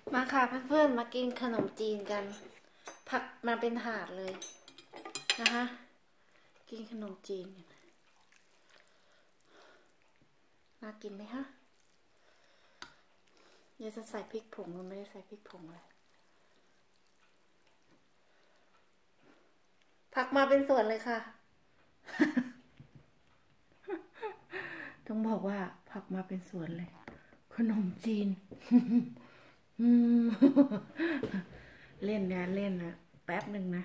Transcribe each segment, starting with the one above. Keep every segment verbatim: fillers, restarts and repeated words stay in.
มาค่ะเพื่อนๆมากินขนมจีนกันผักมาเป็นถาดเลยนะคะกินขนมจีนน่ากินไหมคะเดี๋ยวจะใส่พริกผงมันไม่ได้ใส่พริกผงเลยผักมาเป็นส่วนเลยค่ะ ต้องบอกว่าผักมาเป็นส่วนเลยขนมจีน เล่นนะเล่นนะแป๊บหนึ่งนะ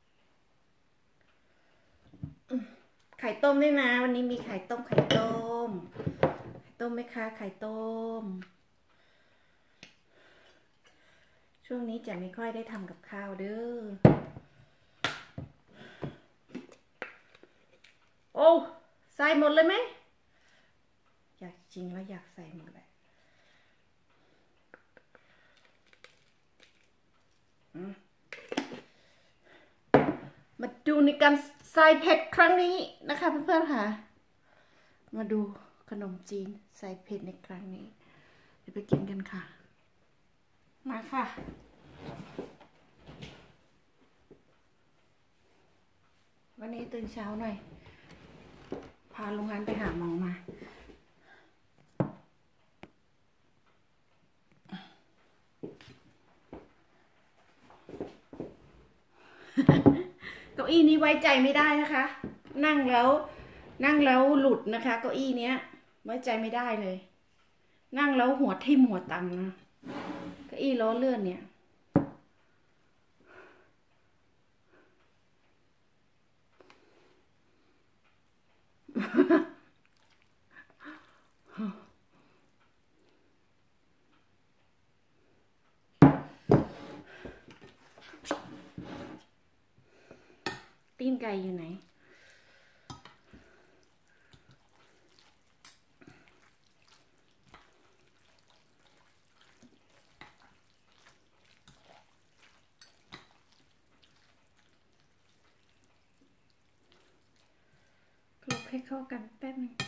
ไข่ต้มด้วยนะวันนี้มีไข่ต้มไข่ต้มไข่ต้มไหมคะไข่ต้มช่วงนี้จะไม่ค่อยได้ทำกับข้าวเด้อโอ้ใส่หมดเลยไหมอยากจริงแล้วอยากใส่หมดเลยมาดูในการใส่เผ็ดครั้งนี้นะคะเพื่อนๆค่ะมาดูขนมจีนใส่เผ็ดในครั้งนี้เดี๋ยวไปกินกันค่ะมาค่ะวันนี้ตื่นเช้าหน่อยพาลุงฮันไปหาหมอมาเก้าอี้นี้ไว้ใจไม่ได้นะคะนั่งแล้วนั่งแล้วหลุดนะคะเก้าอี้เนี้ยไว้ใจไม่ได้เลยนั่งแล้วหัวทิ่มหัวตังนะเก้าอี้ล้อเลื่อนเนี่ยตีนไก่อยู่ไหนคลุกให้เข้ากันแป๊บนึง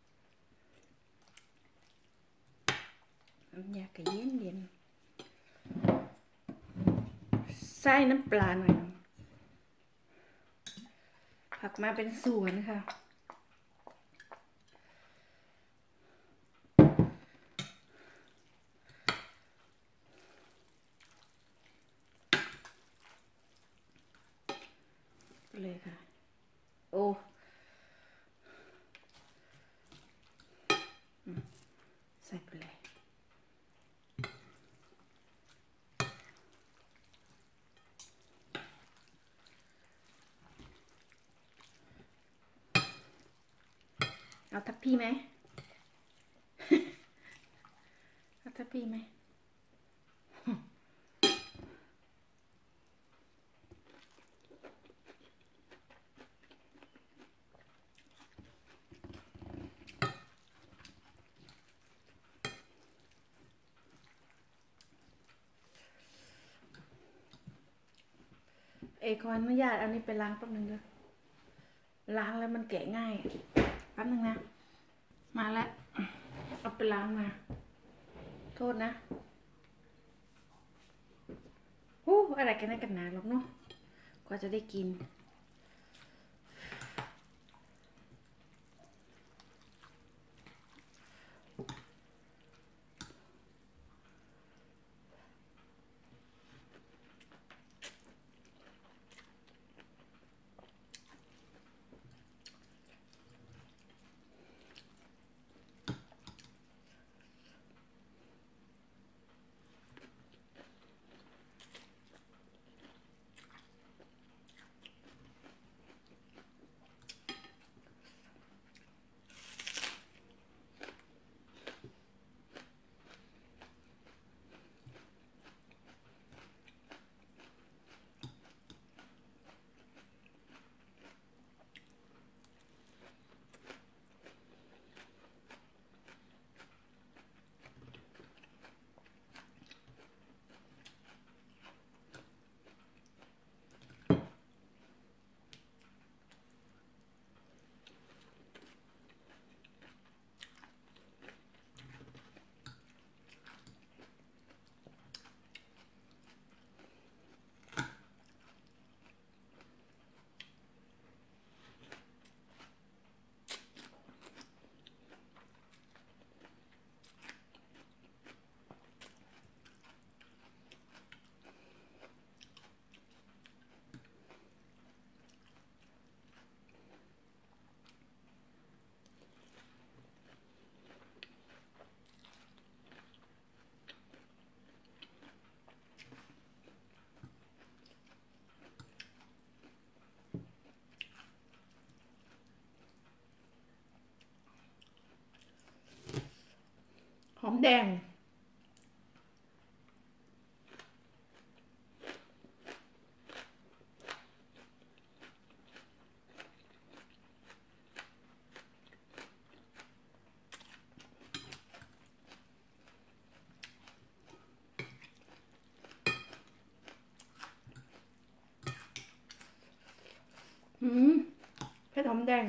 น้ำยากระเย็นเย็นใส่น้ำปลาหน่อยผักมาเป็นสวนค่ะเลยค่ะโอ้ใส่ไปเลยเอาทัพพี่ไหม เอาทัพพี่ไหมเอขออนุญาตอันนี้ไปล้างแป๊บนึงด้วยล้างแล้วมันแกะง่ายแป๊บนึงนะมาแล้วเอาไปล้างมาโทษนะฮู้อะไรกันนักกันหนาหรอกเนาะกว่าจะได้กินแดงอืมเผ็ดหอมแดง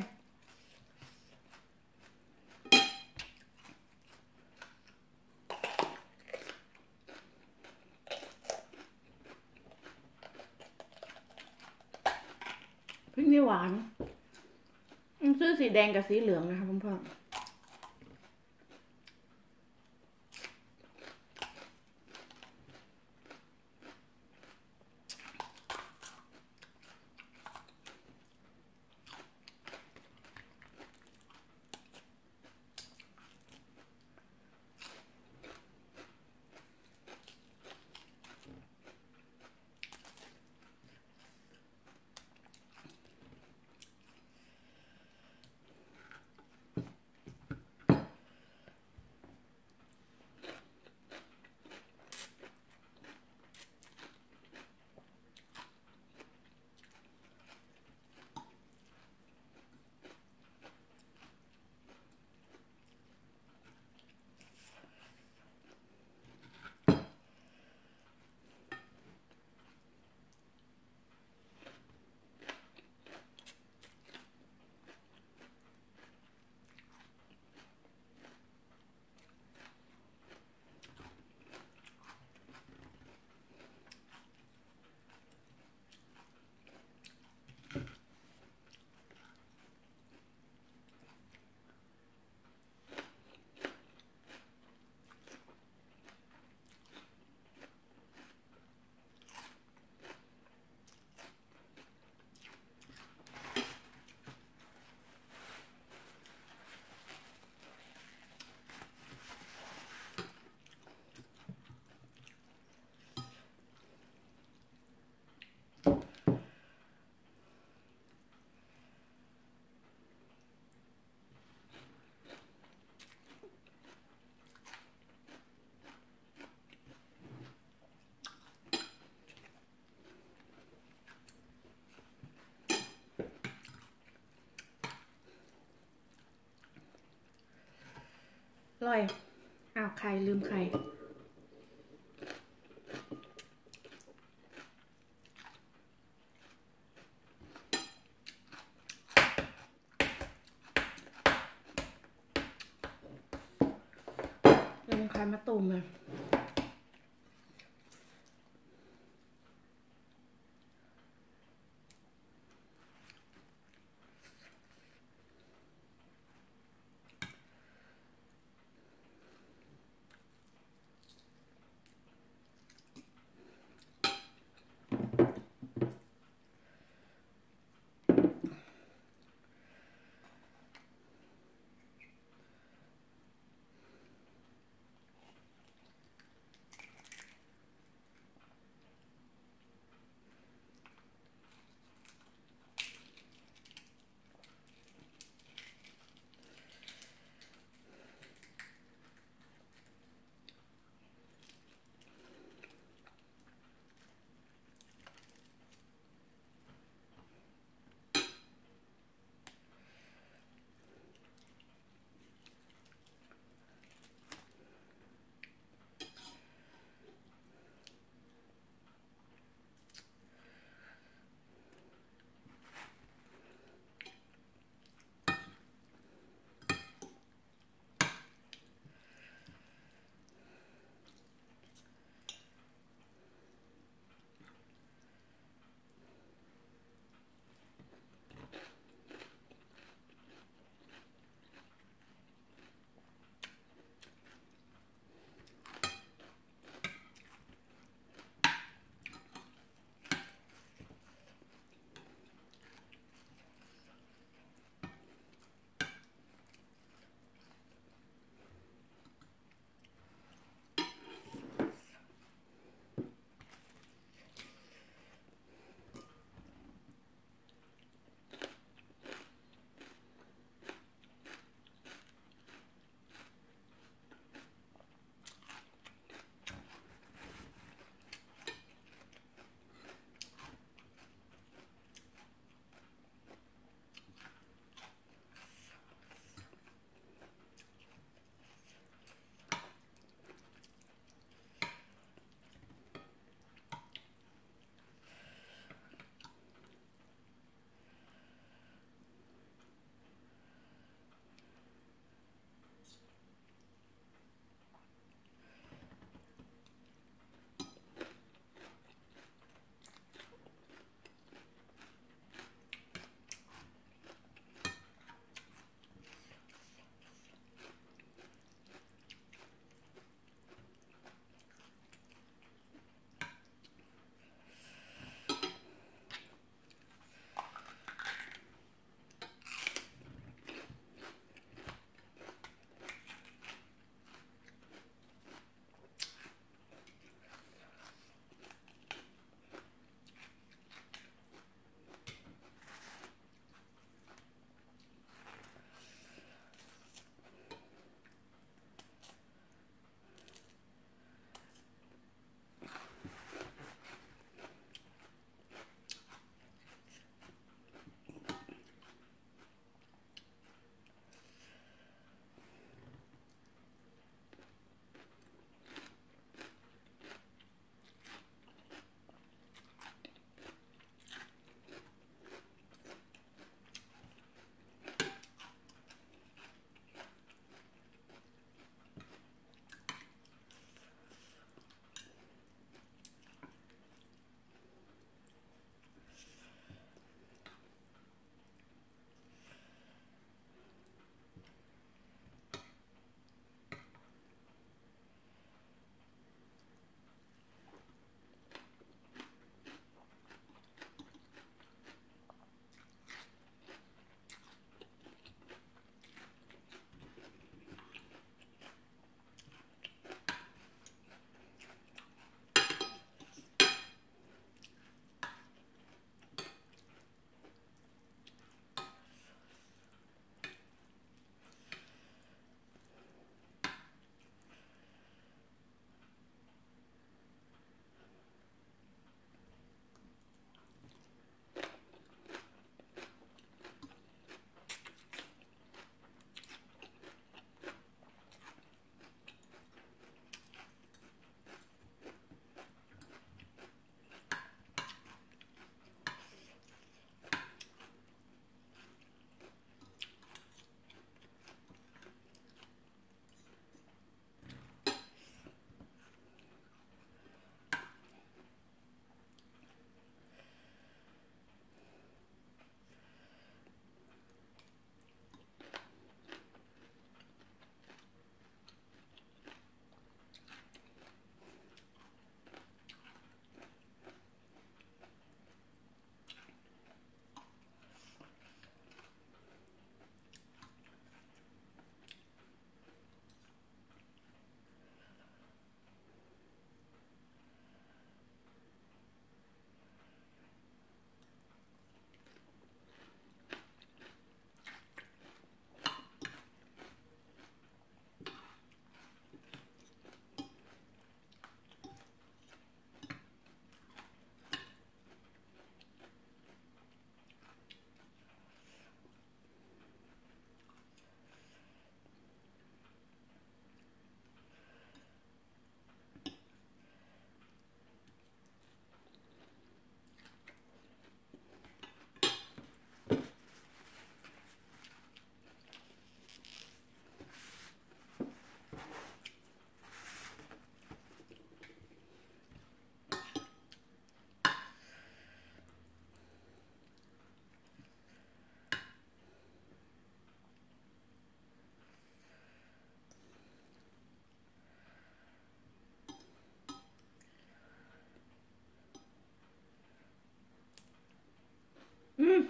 พริกนี่หวานซื้อสีแดงกับสีเหลืองนะคะเพื่อนอร่อยอ้าวไข่ลืมไข่ลืมไข่มาตุ่มเลยอืม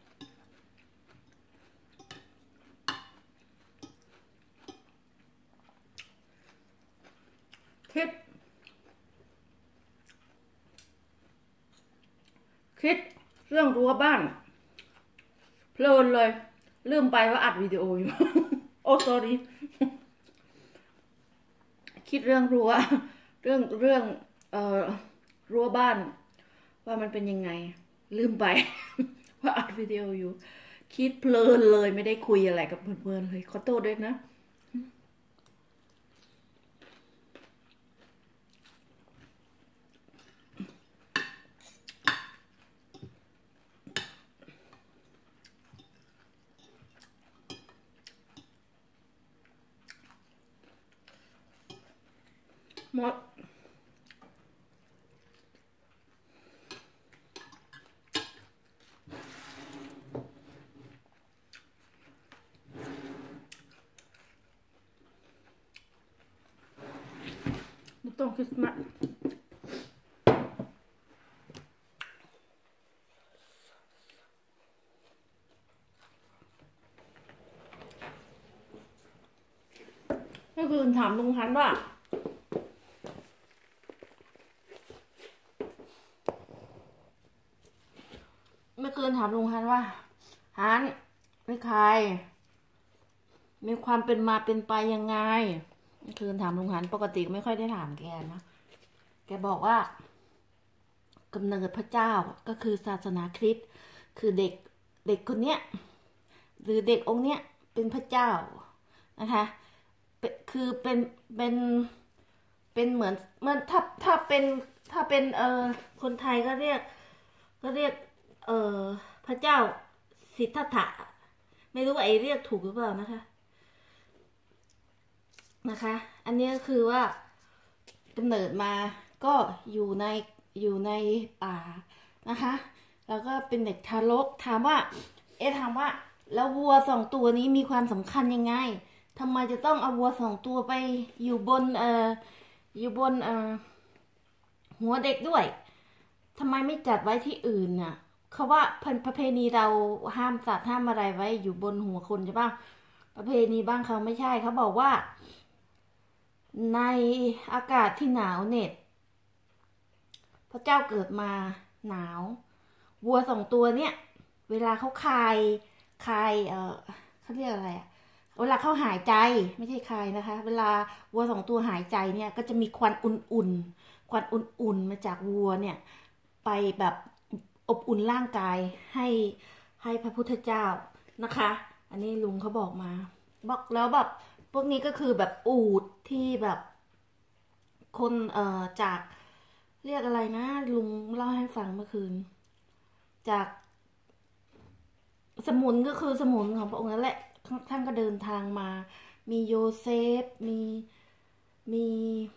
คิดคิดเรื่องรั้วบ้านเพลินเลยลืมไปว่าอัดวิดีโออยู่ โอ้ sorry คิดเรื่องรั้วเรื่องเรื่องเอ่อรั้วบ้านว่ามันเป็นยังไงลืมไป ว่าอัดวิดีโออยู่คิดเพลินเลยไม่ได้คุยอะไรกับเพื่อนๆเลยขอโทษด้วยนะหมดไม่ต้องคริสต์มาสเมื่อคืนถามลุงพันว่าเมื่อคืนถามลุงฮันว่าฮันไม่ใครมีความเป็นมาเป็นไปยังไงเมื่อคืนถามลุงฮันปกติไม่ค่อยได้ถามแกนะแกบอกว่ากำเนิดพระเจ้าก็คือศาสนาคริสต์คือเด็กเด็กคนเนี้ยหรือเด็กองค์เนี้ยเป็นพระเจ้านะคะคือเป็นเป็นเป็นเหมือนเหมือนถ้าถ้าเป็นถ้าเป็นเออคนไทยก็เรียกก็เรียกเออพระเจ้าสิทธัตถะไม่รู้ว่าไอเรียกถูกหรือเปล่านะคะนะคะอันนี้ก็คือว่ากำเนิดมาก็อยู่ในอยู่ในป่านะคะแล้วก็เป็นเด็กทารกถามว่าเอ๊ะถามว่าแล้ววัวสองตัวนี้มีความสำคัญยังไงทำไมจะต้องเอาวัวสองตัวไปอยู่บนเอ่ออยู่บนเอ่อหัวเด็กด้วยทำไมไม่จัดไว้ที่อื่นน่ะเขาว่าประเพณีเราห้ามสัตว์ห้ามอะไรไว้อยู่บนหัวคนใช่ป่ะประเพณีบ้างเขาไม่ใช่เขาบอกว่าในอากาศที่หนาวเหน็บพระเจ้าเกิดมาหนาววัวสองตัวเนี่ยเวลาเขาคายคายเออเขาเรียกอะไรอะเวลาเขาหายใจไม่ใช่คายนะคะเวลาวัวสองตัวหายใจเนี่ยก็จะมีควันอุ่นๆควันอุ่นๆมาจากวัวเนี่ยไปแบบอบอุ่นร่างกายให้ให้พระพุทธเจ้านะคะอันนี้ลุงเขาบอกมาบอกแล้วแบบพวกนี้ก็คือแบบอูฐที่แบบคนเอ่อจากเรียกอะไรนะลุงเล่าให้ฟังเมื่อคืนจากสมุนก็คือสมุนของพระองค์นั่นแหละท่านก็เดินทางมามีโยเซฟมีมี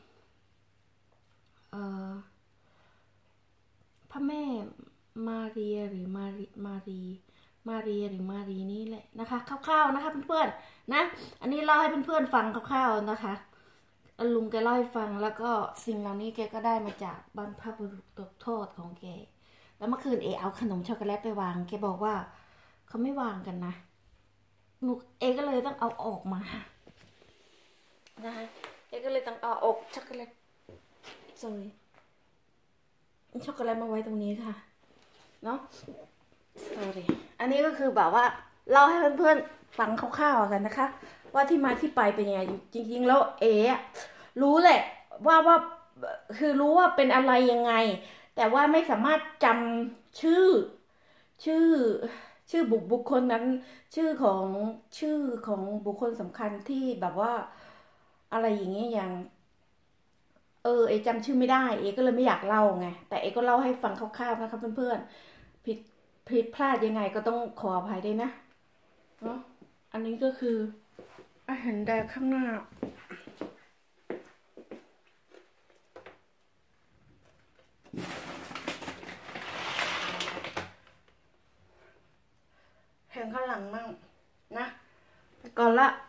เอ่อพระแม่มาเรียหรือมารีมารีมาเรียหรือมารีนี่แหละนะคะคร่าวๆนะคะเพื่อนๆนะอันนี้เล่าให้เพื่อนๆฟังคร่าวๆนะคะลุงแกเล่าให้ฟังแล้วก็สิ่งเหล่านี้แกก็ได้มาจากบรรพบุรุษตกทอดของแกแล้วเมื่อคืนเอเอาขนมช็อกโกแลตไปวางแกบอกว่าเขาไม่วางกันนะหนูเอก็เลยต้องเอาออกมานะคะเอก็เลยต้องเอาออกช็อกโกแลต sorry ช็อกโกแลตมาไว้ตรงนี้ค่ะเนาะ sorry อันนี้ก็คือแบบว่าเล่าให้เพื่อนๆฟังคร่าวๆกันนะคะว่าที่มาที่ไปเป็นยังไงจริงๆแล้วเอรู้แหละว่าว่าคือรู้ว่าเป็นอะไรยังไงแต่ว่าไม่สามารถจำชื่อชื่อชื่อบุคบุคคลนั้นชื่อของชื่อของบุคคลสำคัญที่แบบว่าอะไรอย่างเงี้ยอย่างเออเอจำชื่อไม่ได้เอก็เลยไม่อยากเล่าไงแต่เอก็เล่าให้ฟังคร่าวๆนะคะเพื่อนๆผิดผิดพลาดยังไงก็ต้องขออภัยด้วยนะเนาะอันนี้ก็คืออาหารแดงข้างหน้าแหงข้างหลังมั่งนะไปก่อนละ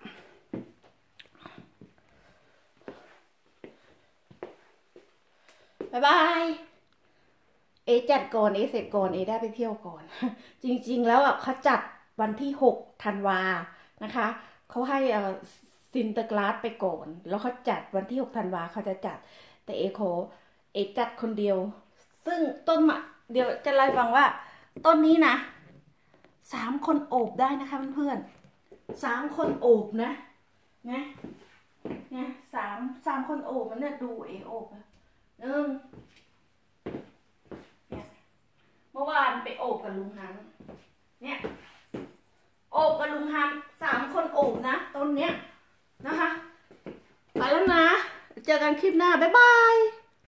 บ๊ายบายเอเอจัดก่อนเอเสร็จก่อนเอได้ไปเที่ยวก่อน จริงๆแล้วอ่ะเขาจัดวันที่หกธันวานะคะเขาให้เอ่อซินเตอร์กลาสไปก่อนแล้วเขาจัดวันที่หกธันวาเขาจะจัดแต่เอโคเอจัดคนเดียวซึ่งต้นมะเดี๋ยวจะเล่าให้ฟังว่าต้นนี้นะสามคนโอบได้นะคะเพื่อนๆสามคนโอบนะนะนะสามสามคนโอบมันเนี่ยดูเอโอบนะหนึ่งเนี่ยเมื่อวานไปโอบกับลุงฮันเนี่ยโอบกับลุงฮันสามคนโอบนะต้นเนี้ยนะคะไปแล้วนะเจอกันคลิปหน้าบ๊ายบาย